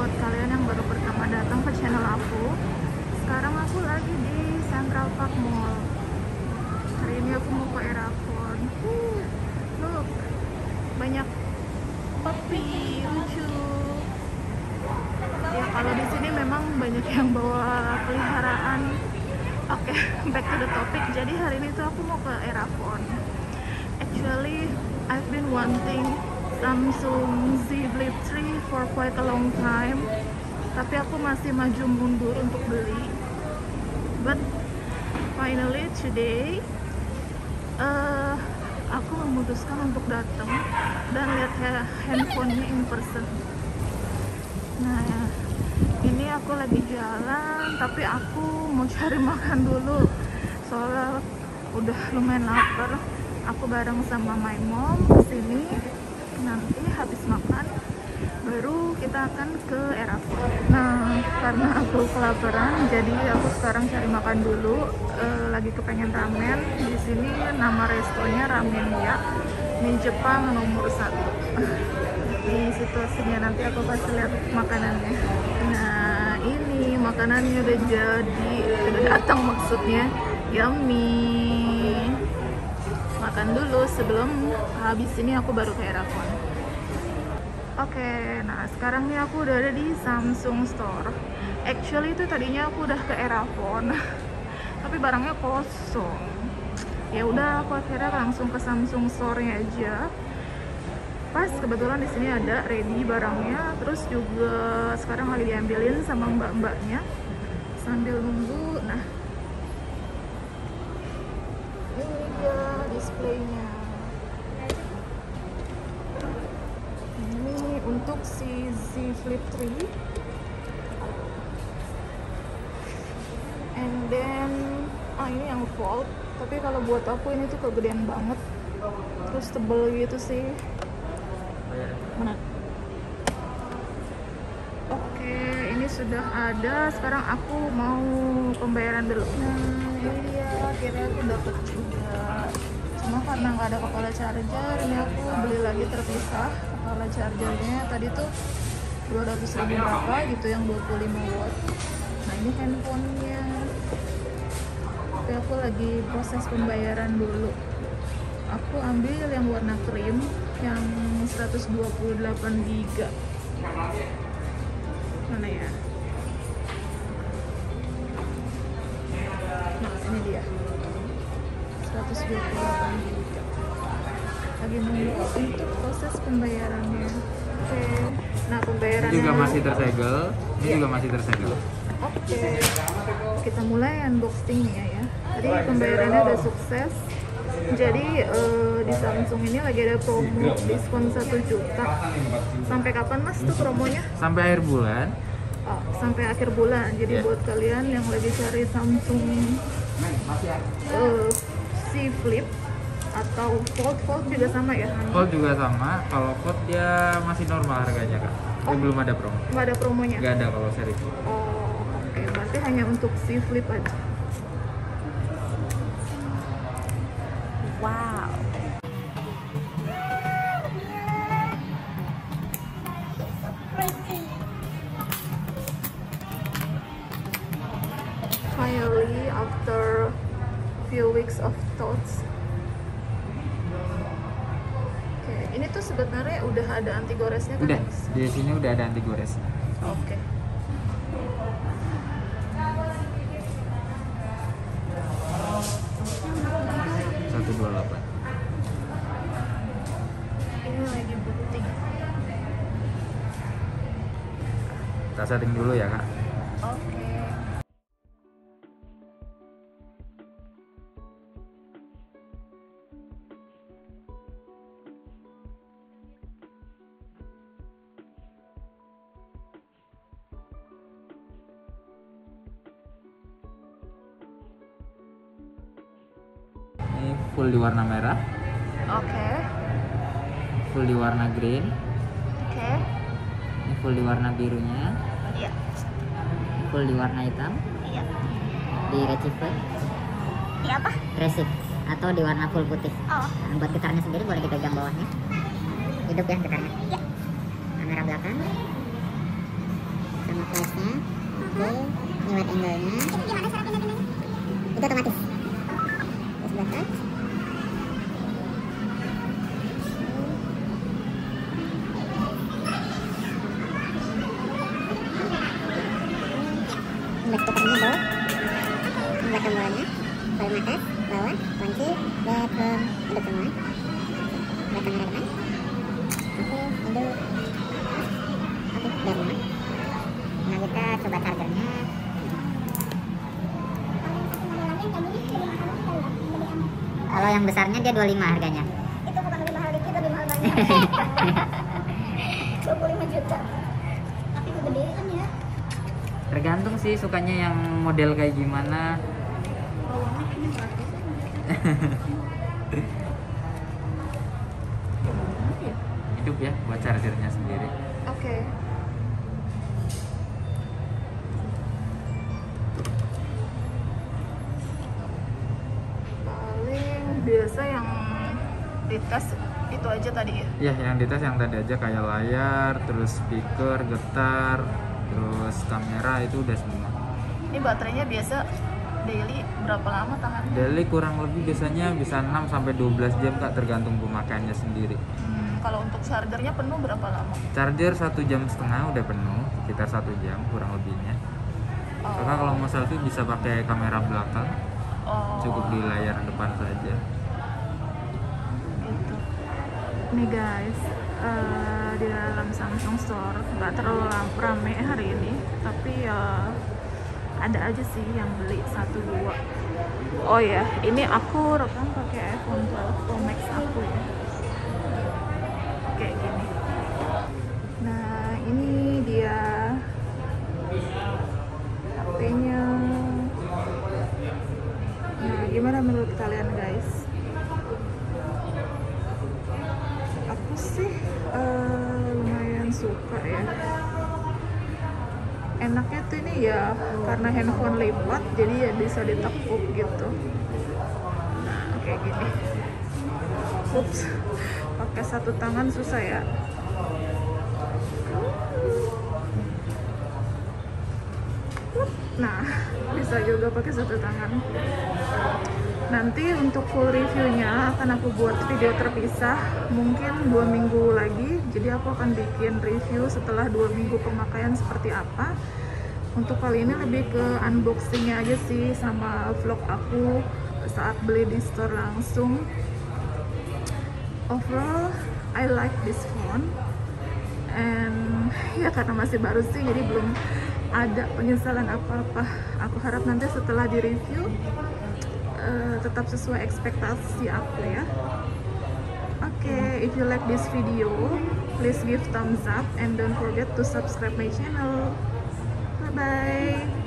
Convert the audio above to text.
buat kalian yang baru pertama datang ke channel aku. Sekarang aku lagi di Central Park Mall. Hari ini aku mau ke Erafon. Look, banyak puppy lucu. Ya kalau di sini memang banyak yang bawa peliharaan. Oke, back to the topic. Jadi hari ini tuh aku mau ke Erafon. Actually, I've been wanting Samsung Z Flip 3 for quite a long time, tapi aku masih maju mundur untuk beli. But finally today, aku memutuskan untuk datang dan lihat handphonenya in person. Nah, ini aku lagi jalan, tapi aku mau cari makan dulu, soalnya udah lumayan lapar. Aku bareng sama my mom kesini. Nanti habis makan baru kita akan ke Erafon. Nah, karena aku kelaparan, jadi aku sekarang cari makan dulu. Lagi kepengen ramen. Di sini nama restonya Ramen Ya, mie Jepang nomor 1. Di situasinya nanti aku pasti lihat makanannya. Nah, ini makanannya udah jadi, udah datang maksudnya. Yummy. Makan dulu sebelum habis ini aku baru ke Erafon. Oke, nah sekarang nih aku udah ada di Samsung Store. Actually itu tadinya aku udah ke Erafon, tapi barangnya kosong. Ya udah, aku akhirnya langsung ke Samsung Store-nya aja. Pas kebetulan di sini ada ready barangnya, terus juga sekarang lagi diambilin sama mbak-mbaknya sambil nunggu. Nah, ini dia displaynya. Ini untuk si Z Flip 3. And then ini yang fold, tapi kalau buat aku ini tuh kegedean banget, terus tebel gitu sih. Mana? Oke, ini sudah ada. Sekarang aku mau pembayaran dulu. Nah, ini dia, akhirnya aku dapat juga. Cuma karena nggak ada kepala charger, ini aku beli lagi terpisah kepala chargernya. Tadi tuh 200.000 berapa gitu, yang 25 watt. Nah, ini handphonenya. Tapi aku lagi proses pembayaran dulu. Aku ambil yang warna krim, yang 128 GB. Mana ya? Nah, ini dia. 128 GB. Lagi nunggu untuk proses pembayarannya. Oke. Nah, pembayarannya Ini juga masih tersegel. Ini juga masih tersegel. Oke. Kita mulai unboxingnya ya. Tadi pembayarannya udah sukses. Jadi di Samsung ini lagi ada promo diskon 1 juta. Sampai kapan Mas tuh promonya? Sampai akhir bulan. Oh, sampai akhir bulan. Jadi buat kalian yang lagi cari Samsung Z Flip atau Fold juga sama ya? Fold juga sama. Kalau Fold dia masih normal harganya Kak. Dia belum ada promo. Nggak ada promonya? Nggak ada kalau seri. Oh, oke. Berarti hanya untuk Z Flip aja. Wow. Finally, after few weeks of thoughts. Oke, ini tuh sebenarnya udah ada anti goresnya kan? Udah, di sini udah ada anti gores. Oke. Ini lagi booting. Kita setting dulu ya Kak. Oke. Ini full di warna merah, Oke. full di warna green, Oke. ini full di warna birunya, Iya. full di warna hitam, Iya. di receiver, Ini apa? resip atau di warna full putih. Oh. Nah, buat getarnya sendiri boleh dipegang bawahnya, hidup ya getarnya. Iya. Kamera belakang, sama flashnya. Oke, ini wide angle-nya. Itu otomatis. Terus sebelah touch. Ini speakernya bawah. Ini buat tombolnya. Volume atas, bawah, kunci, background, hidup semua. Buat kamera depan. Oke, hidup. Oke, udah semua. Nah, kita coba chargernya. Kalau yang besarnya dia 25 harganya. Itu bukan lebih mahal dikit, lebih mahal banyak. 25 juta. Tapi kegedean ya. Tergantung sih sukanya yang model kayak gimana. Hidup ya buat chargernya sendiri. Oke. Paling biasa yang dites itu aja tadi ya. Ya, yang dites yang tadi aja kayak layar, terus speaker, getar, terus kamera itu udah semua. Ini baterainya biasa daily berapa lama tahan? Daily kurang lebih biasanya bisa 6 sampai 12 jam Kak, tergantung pemakaiannya sendiri. Kalau untuk chargernya penuh berapa lama? Charger 1,5 jam udah penuh, sekitar 1 jam kurang lebihnya. Karena kalau mau selfie bisa pakai kamera belakang, cukup di layar depan saja. Gitu. Nih guys, di dalam Samsung Store nggak terlalu rame hari ini, tapi ya ada aja sih yang beli 1-2. Oh ya, ini aku rekam pakai iPhone 12 Pro Max aku ya. Kayak gini. Nah, ini dia HP-nya. Nah, gimana menurut kalian guys? Aku sih lumayan suka ya. Enaknya tuh ini ya karena handphone lipat, jadi ya bisa ditekuk gitu. Nah, kayak gini. Ups, pakai satu tangan susah ya. Nah, bisa juga pakai satu tangan. Nanti untuk full reviewnya akan aku buat video terpisah, mungkin 2 minggu lagi. Jadi aku akan bikin review setelah 2 minggu pemakaian seperti apa. Untuk kali ini lebih ke unboxingnya aja sih, sama vlog aku saat beli di store langsung. Overall, I like this phone. And ya karena masih baru sih, jadi belum ada penyesalan apa-apa. Aku harap nanti setelah di review tetap sesuai ekspektasi aku ya. Oke, if you like this video, please give thumbs up and don't forget to subscribe my channel. Bye bye.